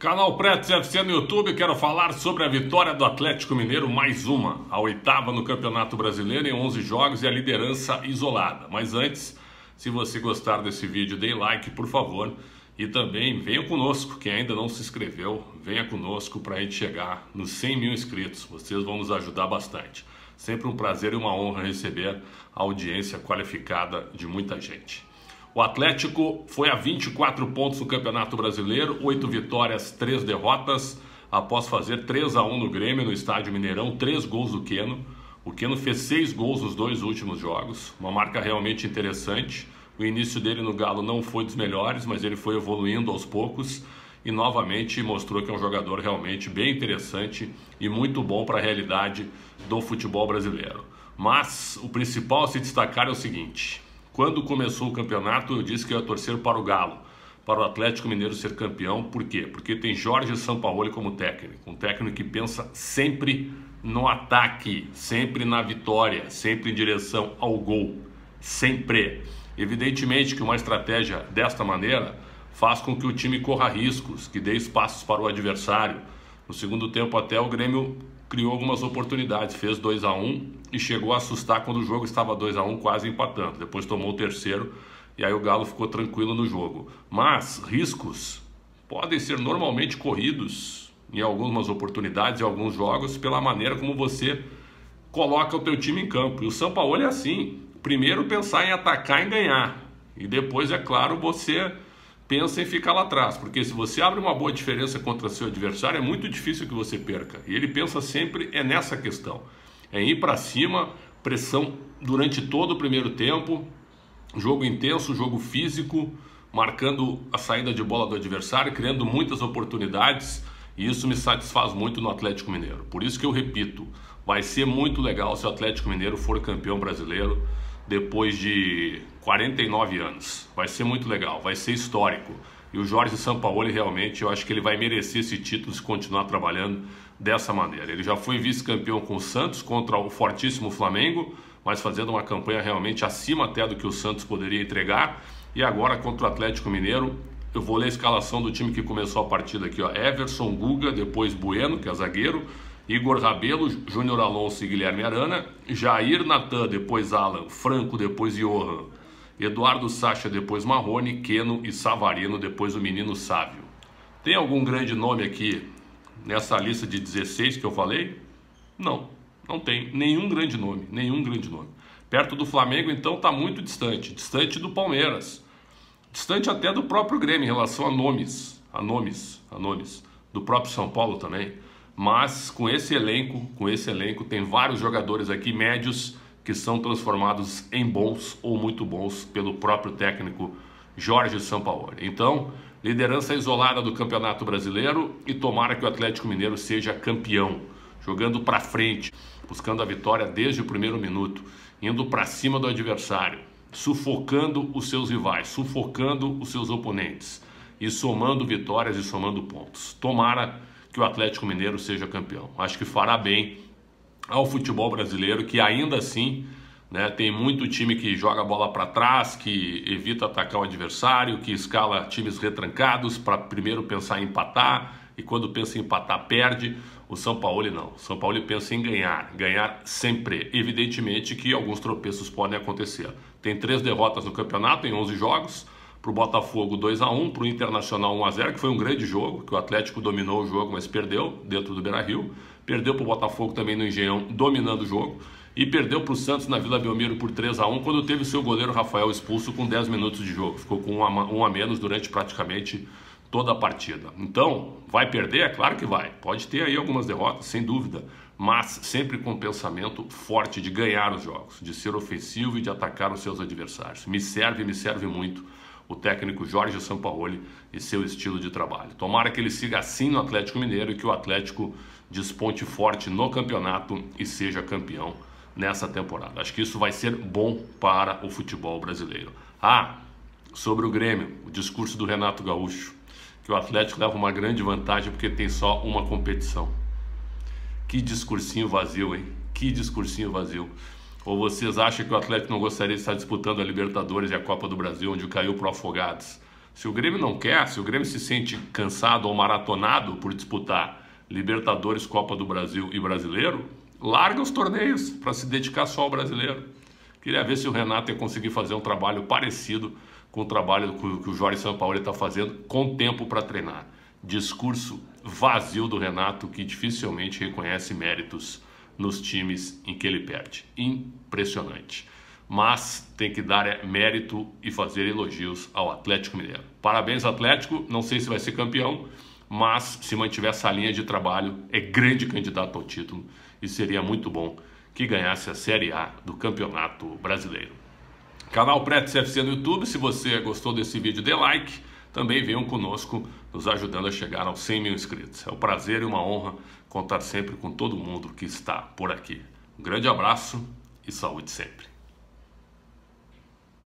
Canal Pretos FC no YouTube, quero falar sobre a vitória do Atlético Mineiro, mais uma, a oitava no Campeonato Brasileiro em 11 jogos e a liderança isolada. Mas antes, se você gostar desse vídeo, dê like, por favor. E também venha conosco, quem ainda não se inscreveu, venha conosco para a gente chegar nos 100 mil inscritos. Vocês vão nos ajudar bastante. Sempre um prazer e uma honra receber a audiência qualificada de muita gente. O Atlético foi a 24 pontos no Campeonato Brasileiro, 8 vitórias, 3 derrotas, após fazer 3-1 no Grêmio, no Estádio Mineirão, 3 gols do Keno. O Keno fez 6 gols nos 2 últimos jogos, uma marca realmente interessante. O início dele no Galo não foi dos melhores, mas ele foi evoluindo aos poucos e novamente mostrou que é um jogador realmente bem interessante e muito bom para a realidade do futebol brasileiro. Mas o principal a se destacar é o seguinte: quando começou o campeonato, eu disse que eu ia torcer para o Galo, para o Atlético Mineiro ser campeão. Por quê? Porque tem Jorge Sampaoli como técnico, um técnico que pensa sempre no ataque, sempre na vitória, sempre em direção ao gol, sempre. Evidentemente que uma estratégia desta maneira faz com que o time corra riscos, que dê espaços para o adversário. No segundo tempo até o Grêmio criou algumas oportunidades, fez 2-1 e chegou a assustar quando o jogo estava 2-1, quase empatando. Depois tomou o terceiro e aí o Galo ficou tranquilo no jogo. Mas riscos podem ser normalmente corridos em algumas oportunidades, em alguns jogos, pela maneira como você coloca o teu time em campo. E o Sampaoli é assim: primeiro pensar em atacar e ganhar, e depois, é claro, você pensa em ficar lá atrás, porque se você abre uma boa diferença contra seu adversário, é muito difícil que você perca. E ele pensa sempre nessa questão, em ir para cima, pressão durante todo o primeiro tempo, jogo intenso, jogo físico, marcando a saída de bola do adversário, criando muitas oportunidades, e isso me satisfaz muito no Atlético Mineiro. Por isso que eu repito, vai ser muito legal se o Atlético Mineiro for campeão brasileiro depois de 49 anos. Vai ser muito legal, vai ser histórico. E o Jorge Sampaoli realmente, eu acho que ele vai merecer esse título se continuar trabalhando dessa maneira. Ele já foi vice-campeão com o Santos contra o fortíssimo Flamengo, mas fazendo uma campanha realmente acima até do que o Santos poderia entregar. E agora contra o Atlético Mineiro, eu vou ler a escalação do time que começou a partida aqui, ó. Everson, Guga, depois Bueno, que é zagueiro, Igor Rabelo, Júnior Alonso e Guilherme Arana, Jair Natan, depois Alan, Franco, depois Johan, Eduardo Sacha, depois Marrone, Keno e Savarino, depois o menino Sávio. Tem algum grande nome aqui nessa lista de 16 que eu falei? Não, não tem nenhum grande nome, nenhum grande nome. Perto do Flamengo, então, está muito distante, distante do Palmeiras, distante até do próprio Grêmio em relação a nomes, do próprio São Paulo também. Mas com esse elenco tem vários jogadores aqui médios que são transformados em bons ou muito bons pelo próprio técnico Jorge Sampaoli. Então, liderança isolada do Campeonato Brasileiro e tomara que o Atlético Mineiro seja campeão, jogando para frente, buscando a vitória desde o primeiro minuto, indo para cima do adversário, sufocando os seus rivais, sufocando os seus oponentes e somando vitórias e somando pontos. Tomara que o Atlético Mineiro seja campeão. Acho que fará bem ao futebol brasileiro, que ainda assim, né, tem muito time que joga a bola para trás, que evita atacar o adversário, que escala times retrancados para primeiro pensar em empatar, e quando pensa em empatar perde. O Sampaoli não. O Sampaoli pensa em ganhar, ganhar sempre. Evidentemente que alguns tropeços podem acontecer. Tem 3 derrotas no campeonato em 11 jogos. Para o Botafogo 2-1, para o Internacional 1-0, que foi um grande jogo, que o Atlético dominou o jogo, mas perdeu dentro do Beira-Rio. Perdeu para o Botafogo também no Engenhão, dominando o jogo. E perdeu para o Santos na Vila Belmiro por 3-1, quando teve seu goleiro Rafael expulso com 10 minutos de jogo. Ficou com um a menos durante praticamente toda a partida. Então, vai perder? É claro que vai. Pode ter aí algumas derrotas, sem dúvida. Mas sempre com um pensamento forte de ganhar os jogos, de ser ofensivo e de atacar os seus adversários. Me serve muito o técnico Jorge Sampaoli e seu estilo de trabalho. Tomara que ele siga assim no Atlético Mineiro e que o Atlético desponte forte no campeonato e seja campeão nessa temporada. Acho que isso vai ser bom para o futebol brasileiro. Sobre o Grêmio, o discurso do Renato Gaúcho, que o Atlético leva uma grande vantagem porque tem só uma competição. Que discursinho vazio, hein? Que discursinho vazio. Ou vocês acham que o Atlético não gostaria de estar disputando a Libertadores e a Copa do Brasil, onde caiu pro Afogados? Se o Grêmio não quer, se o Grêmio se sente cansado ou maratonado por disputar Libertadores, Copa do Brasil e Brasileiro, larga os torneios para se dedicar só ao Brasileiro. Queria ver se o Renato ia conseguir fazer um trabalho parecido com o trabalho que o Jorge Sampaoli está fazendo, com tempo para treinar. Discurso vazio do Renato, que dificilmente reconhece méritos nos times em que ele perde. Impressionante. Mas tem que dar mérito e fazer elogios ao Atlético Mineiro. Parabéns, Atlético. Não sei se vai ser campeão, mas se mantiver essa linha de trabalho, é grande candidato ao título e seria muito bom que ganhasse a Série A do Campeonato Brasileiro. Canal Pretes FC no YouTube. Se você gostou desse vídeo, dê like. Também venham conosco, nos ajudando a chegar aos 100 mil inscritos. É um prazer e uma honra contar sempre com todo mundo que está por aqui. Um grande abraço e saúde sempre.